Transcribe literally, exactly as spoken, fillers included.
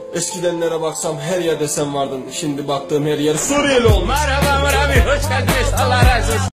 Eskidenlere baksam her yerde sen vardın. Şimdi baktığım her yer Suriyeli olmuş. Merhaba Murat abi, hoş geldiniz. Allah razı olsun.